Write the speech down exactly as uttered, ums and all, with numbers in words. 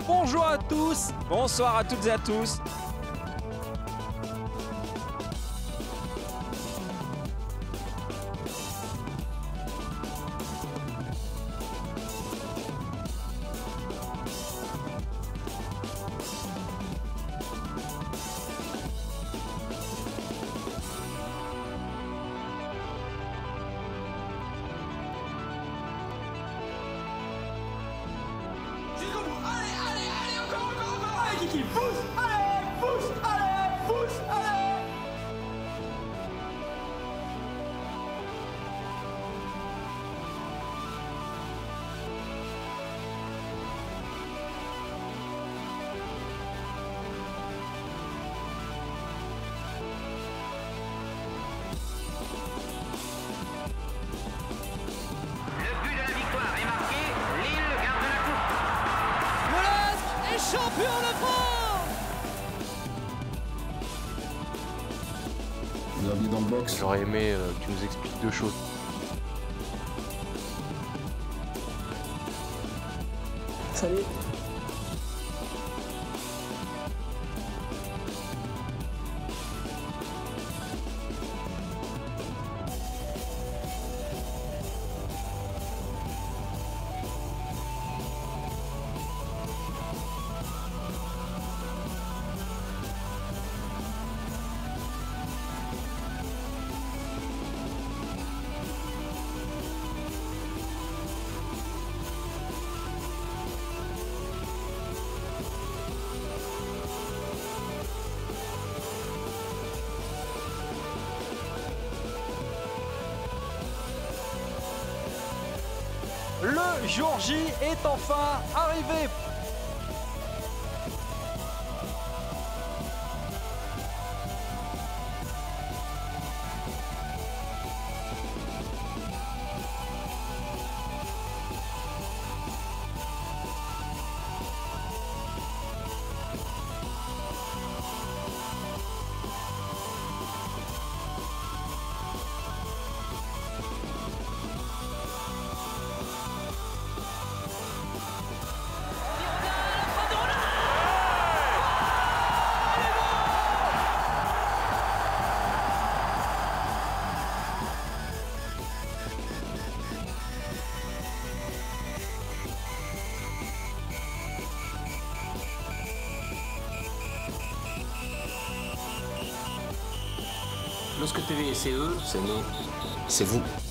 Bonjour à tous, bonsoir à toutes et à tous. Kiki, pousse, allez, pousse, allez, pousse, allez. Le but de la victoire est marqué, Lille garde la coupe. Le L A S est champion de France. Bienvenue dans le box. J'aurais aimé euh, que tu nous expliques deux choses. Salut. Le jour J est enfin arrivé. Lorsque T V, c'est eux, c'est nous, c'est vous.